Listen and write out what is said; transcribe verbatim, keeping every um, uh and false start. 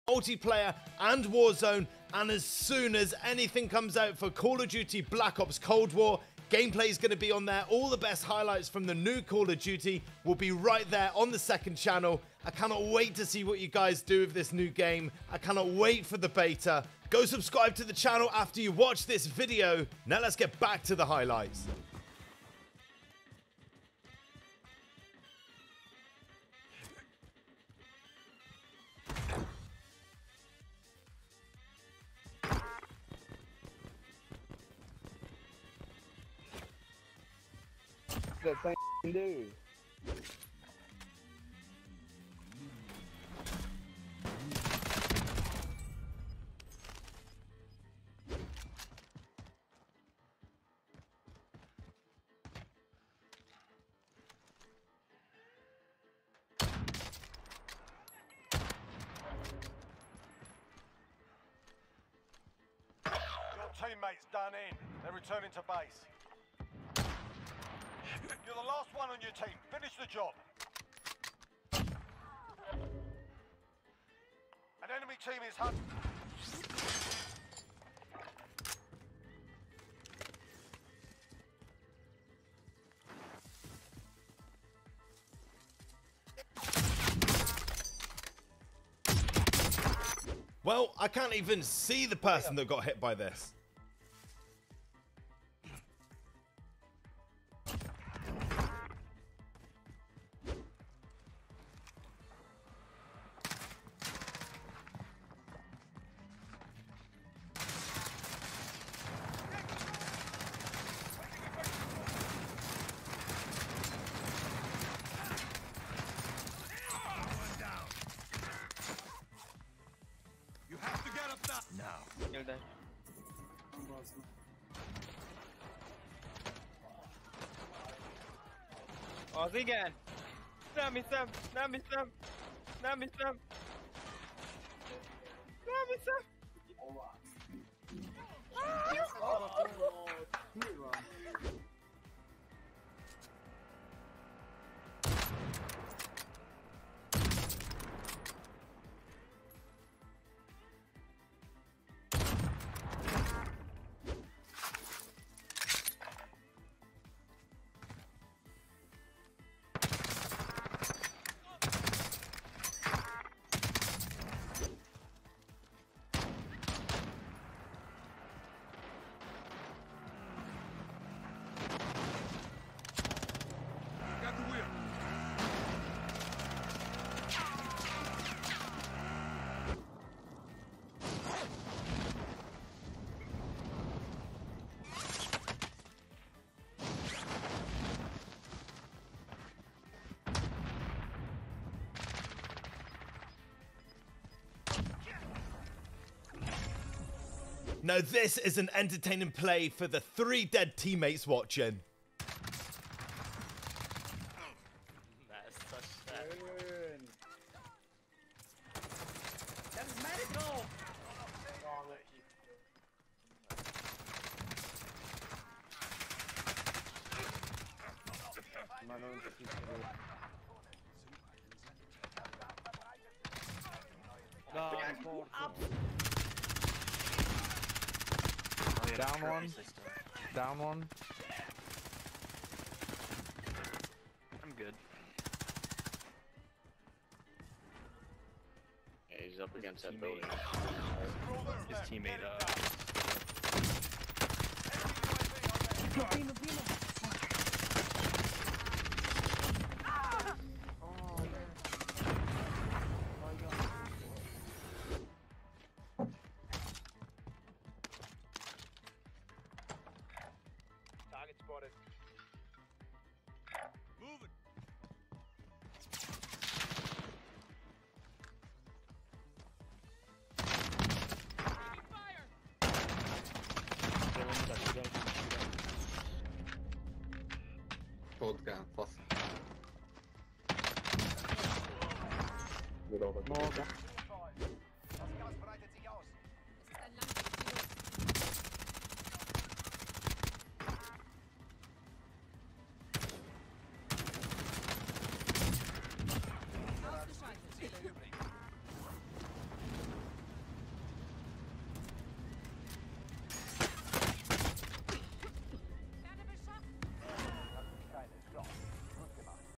multiplayer and Warzone, and as soon as anything comes out for Call of Duty Black Ops Cold War, gameplay is going to be on there. All the best highlights from the new Call of Duty will be right there on the second channel. I cannot wait to see what you guys do with this new game. I cannot wait for the beta. Go subscribe to the channel after you watch this video. Now let's get back to the highlights. That thing do. Your teammates done in. They're returning to base. You're the last one on your team. Finish the job. An enemy team is hunting. Well, I can't even see the person that got hit by this. Kill that. Oh, again. Nami Sam, Nami Sam, Nami Sam, Nami Sam. Now this is an entertaining play for the three dead teammates watching. That's such sad. That's medical. Down one. Down one. I'm good. Yeah, he's up against that teammate. building. His teammate, uh... Target spotted. Moving. Shotgun, fast. Много.